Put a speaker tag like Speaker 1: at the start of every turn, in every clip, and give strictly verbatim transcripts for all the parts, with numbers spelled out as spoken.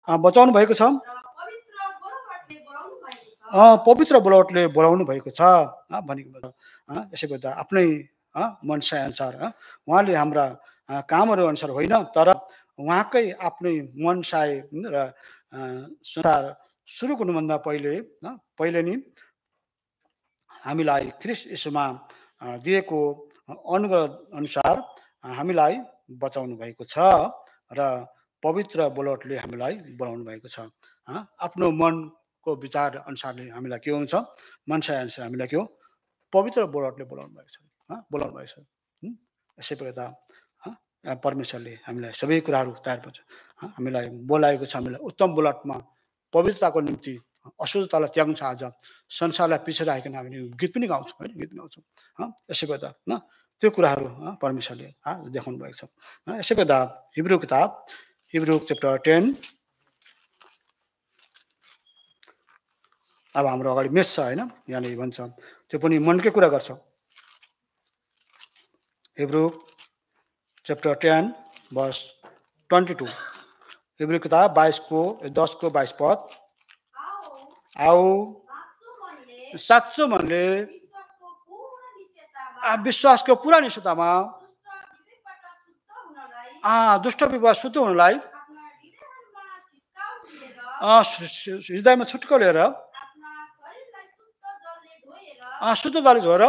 Speaker 1: बचाउनु भएको छ, पवित्र बोलावटले बोलाउनु भएको छ भनेको यसै गर्दा आफ्नै मनसाय अनुसार उहाँले हाम्रा कामहरू अनुसार होइन, तर उहाँकै आफ्नै मनसाय र संसार सुरु गर्नुभन्दा पहिले पहिले नि हामीलाई ख्रीष्ट येशूमा दिएको अनुग्रह अनुसार हामीलाई बचाउनु भएको छ र पवित्र बोलावटले हामीलाई बोलाउनु भएको छ। आफ्नो मनको विचार अनुसारले हामीलाई के हुन्छ, मनसाय अनुसार हामीलाई के हो, पवित्र बोलावटले बोलाउनु भएको छ बोलाउनु भएको छ। यसै प्रकार परमेश्वरले हामीलाई सबै कुराहरू तयार पार्छ, हामीलाई बोलाएको छ, हामीलाई उत्तम बोलावटमा पवित्रताको निम्ति अशुद्धतालाई त्याग्नु छ। आज संसारलाई पछि राखिकन हामीले गीत पनि गाउँछौँ होइन, गीत पनि गाउँछौँ। यसै गर्दा न त्यो कुराहरू परमेश्वरले देखाउनु भएको छ। यसै गर्दा हिब्रू किताब हिब्रू च्याप्टर टेन, अब हाम्रो अगाडि मेस छ होइन, यहाँनिर भन्छ त्यो पनि मनकै कुरा गर्छ। Hebrew chapter ten verse twenty two, Hebrew किताब बाइसको दसको बाइस पद, आओ साँचो मनले विश्वासको पुरा निश्चयतामा दुष्ट विवाद शुद्ध हुनलाई हृदयमा छुटको लिएर शुद्ध जलले धोएर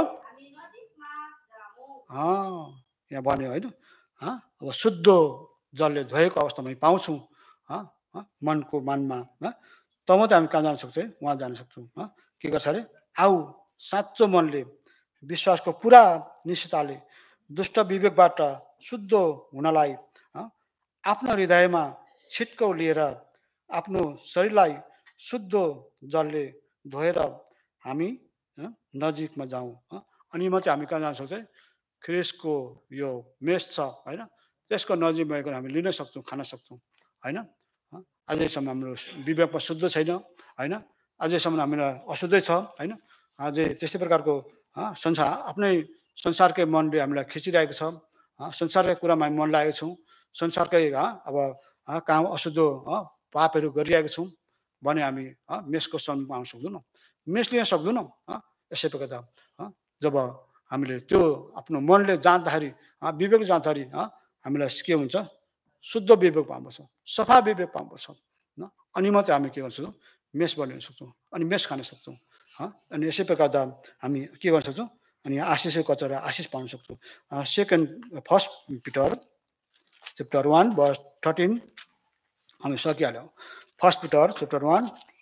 Speaker 1: यहाँ भन्यो होइन, अब शुद्ध जलले धोएको अवस्थामा पाउँछौँ मनको मनमा, तब मात्रै हामी कहाँ जान सक्छौँ, उहाँ जान सक्छौँ। के गर्छ अरे, आऊ साँचो मनले विश्वासको पुरा निश्चयताले दुष्ट विवेकबाट शुद्ध हुनलाई आफ्नो हृदयमा छिटको लिएर आफ्नो शरीरलाई शुद्ध जलले धोएर हामी नजिकमा जाउँ। अनि मात्रै हामी कहाँ जान सक्छौँ, ख्रीष्टको यो मेस छ होइन, त्यसको नजिकमा गएर हामी लिन सक्छौँ, खान सक्छौँ होइन। अझैसम्म हाम्रो विवेकमा शुद्ध छैन होइन, अझैसम्म हामीलाई अशुद्धै छ होइन। अझै त्यस्तै प्रकारको संसार आफ्नै संसारकै मनले हामीलाई खिचिरहेको छ, संसारकै कुरामा हामी मन लागेको छौँ, संसारकै अब काम अशुद्ध पापहरू गरिरहेको छौँ भने हामी मेसको सन्मुखमा आउन सक्दैनौँ, मेस लिन सक्दैनौँ। यसै प्रकार जब हामीले त्यो आफ्नो मनले जाँदाखेरि, विवेक जाँदाखेरि हामीलाई के हुन्छ, शुद्ध विवेक पाउनुपर्छ, सफा विवेक पाउनुपर्छ, अनि मात्रै हामी के गर्न सक्छौँ, मेस बनाउन सक्छौँ, अनि मेस खान सक्छौँ। अनि यसै प्रकार हामी के गर्न सक्छौँ, अनि आशिषको कचरा आशिष पाउन सक्छौँ। Second first Peter chapter one verse thirteen हामी सकिहाल्यौँ। First Peter chapter one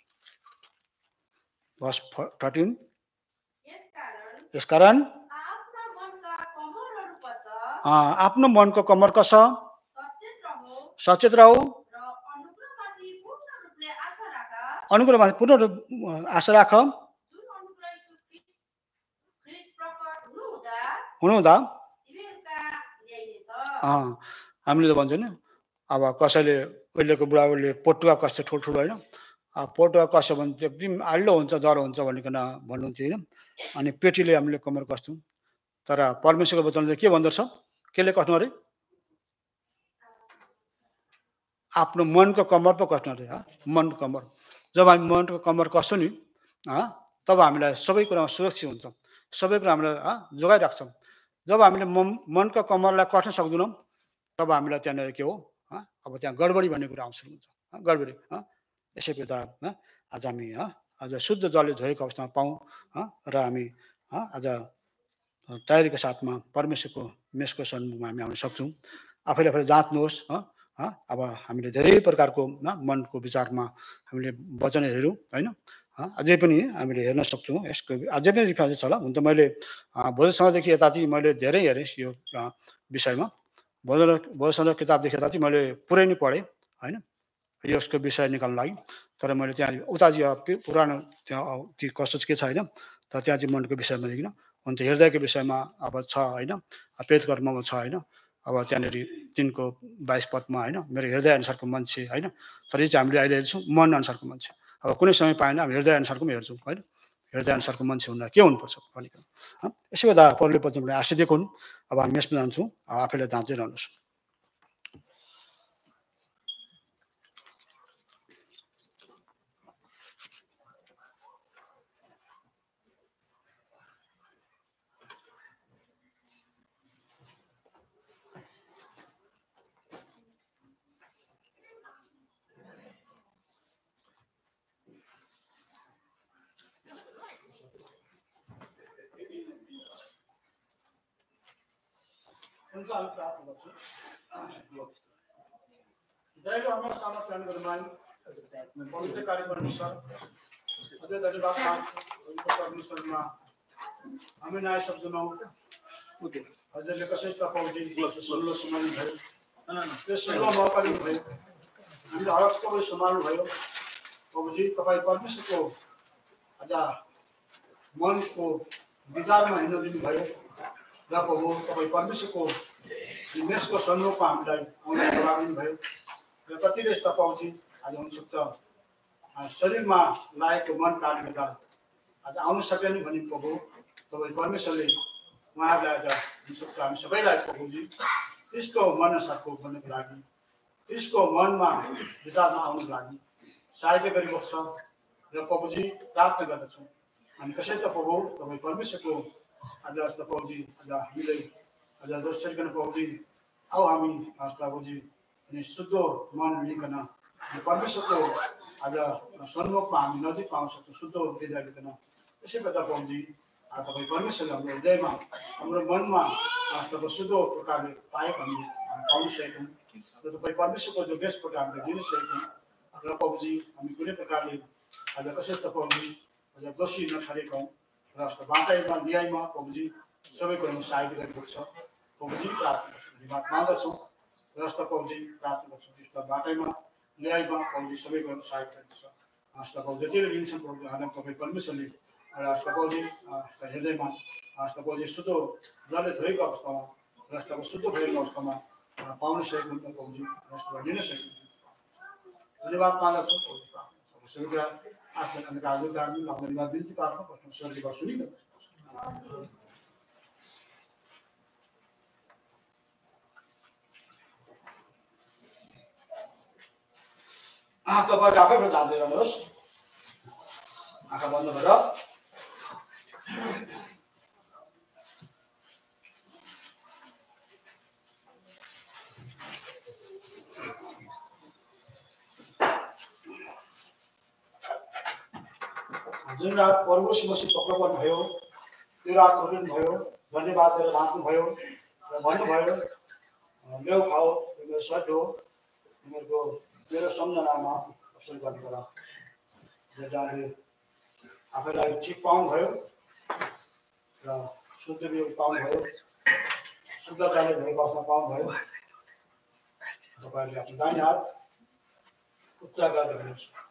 Speaker 1: verse thirteen, यसकारण आफ्नो मनको कमर कस सचेत रहौ, अनुग्रहमाथि पूर्ण रूप आशा राख, हुनुहुँदा हामीले त भन्छ नि, अब कसैले उहिलेको बुढाबुढीले पोटुवा कस्तो ठुल्ठुलो होइन, पोटुवा कस्यो भने एकदम आल्लो हुन्छ, डर हुन्छ भनिकन भन्नुहुन्थ्यो होइन। अनि पेटीले हामीले कमर कस्छौँ, तर परमेश्वरको वचनले के भन्दो रहेछ, केले कस्नु अरे, आफ्नो मनको कमर पो कस्नु अरे, मनको कमर। जब हामी मनको कमर कस्छौँ नि तब हामीलाई सबै कुरामा सुरक्षित हुन्छ, सबै कुरा हामीलाई जोगाइराख्छौँ। जब हामीले मनको कमरलाई कस्न सक्दैनौँ तब हामीलाई त्यहाँनिर के हो, अब त्यहाँ गडबडी भन्ने कुरा आउँछ हुन्छ, गडबडी। यसै प्रकार आज हामी आज शुद्ध जलले धोएको अवस्थामा पाऊँ र हामी आज तयारीको साथमा परमेश्वरको मेसको सन्मुखमा हामी आउन सक्छौँ। आफैले आफैले जाँच्नुहोस्, अब हामीले धेरै प्रकारको मनको विचारमा हामीले वचन हेऱ्यौँ होइन, अझै पनि हामीले हेर्न सक्छौँ। यसको अझै पनि रिफरेन्स छ होला। हुन त मैले भोजसँगदेखि यता चाहिँ मैले धेरै हेरेँ यो विषयमा, भोजन भोजसँग किताबदेखि यता चाहिँ मैले पुरै नै पढेँ होइन, यसको विषय निकाल्नु लागि। तर मैले त्यहाँ उता चाहिँ पुरानो त्यहाँ त्यो कस्तो के छ होइन, तर त्यहाँ चाहिँ मनको विषयमा देखिनँ। हुन त हृदयको विषयमा अब छ होइन, पेट कर्ममा छ होइन, अब त्यहाँनिर तिनको बाइस पदमा होइन, मेरो हृदय अनुसारको मान्छे होइन, तर यो चाहिँ हामीले अहिले हेर्छौँ मन अनुसारको मान्छे। अब कुनै समय पाएन हामी हृदय अनुसारको पनि हेर्छौँ होइन, हृदय अनुसारको मान्छे हुँदा के हुनुपर्छ भनेर। यसो गर्दा परले वचनले आशिष दिएको हुन्। अब हामी यसमा जान्छौँ, आफैलाई जाँच्दै रहनुहोस्। सञ्चालन प्राप्त गर्छु दैलो हाम्रो सामा प्लान गर्नुमान पवित्र कार्यक्रम छ अझै धन्यवाद परमेश्वरमा हामी नयाँ शब्दमा हजुरले कसरी तपाईँ सुन्लो सम्हाल्नु भयो त्यो सुन्लो मौकाले भयो हामीले हरेक तपाईँ सम्हाल्नु भयो प्रभुजी तपाईँ परमेश्वरको आज मनको विचारमा हिँड्न दिनुभयो र प्रभु तपाईँ परमेश्वरको देशको सन्मुखमा हामीलाई आउन दिनुभयो र कतिले यस्ता पाउँछि आज हुनसक्छ शरीरमा लागेको मन कारणले गर्दा आज आउन सकेन भने प्रभु तपाईँ परमेश्वरले उहाँहरूलाई आज हुनसक्छ हामी सबैलाई प्रभुजी त्यसको मनसाको भन्नको लागि त्यसको मनमा विचारमा आउनको लागि सहायता गरिबक्छ र प्रभुजी प्रार्थना गर्दछौँ हामी कसै त प्रभु तपाईँ परमेश्वरको आज जस्तो प्रभुजी आज हामीले आज जसरी गर्न प्रभुजी आऊ हामी प्रभुजी अनि शुद्ध मन लिकन परमेश्वरको आज सन्मुखमा हामी नजिक पाउन सक्छौँ शुद्ध हृदयलिकन त्यसै गर्दा प्रभुजी तपाईँ परमेश्वरले हाम्रो हृदयमा हाम्रो मनमा तपाईँको शुद्ध प्रकारले पाएको हामी पाउन सकेका र तपाईँ परमेश्वरको जो बेसबाट हामीले दिन सकेका र प्रभुजी हामी कुनै प्रकारले आज कसै त प्रभुजी आज दोषी नठहरेका हौँ र यस्तो बाटाइमा न्यायमा प्रभुजी सबै कुरामा सहायता गरिएको छ प्रभुजी प्रार्थना गर्छौँ धन्यवाद मान्दछौँ र यस्तो प्रभुजी प्रार्थना गर्छौँ त्यस्तो बाटाइमा न्यायमा प्रभुजी सबै कुरामा सहायता गरेको छ यस्तो प्रभु जतिले लिन्छन् प्रभुजी हामी तपाईँ परमेश्वरले र यस्तो प्रभुजी हृदयमा यस्तो प्रभुजी शुद्ध जसले धोएको अवस्थामा र यस्तो शुद्ध भएको अवस्थामा पाउन सकेको हुन्छ प्रभुजी यस्तो लिन सकेको धन्यवाद मान्दछौँ सबै कुरा आशा अनि कार्यक्रम धन्यवाद बिन्ती प्रार्थना गर्छौँ स्वर्गीय सुनिन्छ तपाईँ आफै जाँदै रहनुहोस् आँखा बन्द गरेर जुन रात प्रभुसँग पक्राउनु भयो त्यो रात पक्रिनु भयो धन्यवाद दिएर बाँच्नुभयो र भन्नुभयो मेरो खाऊ मेरो सर्ट हो तिमीहरूको मेरो सम्झनामा अवसर गर्नु होला जहाँले आफैलाई ठिक पाउनुभयो र शुद्ध वियोग पाउनुभयो शुद्धताले भएको अवस्था पाउनुभयो तपाईँहरूले आफ्नो दाहिने हात उच्च गर्दै हुनुहुन्छ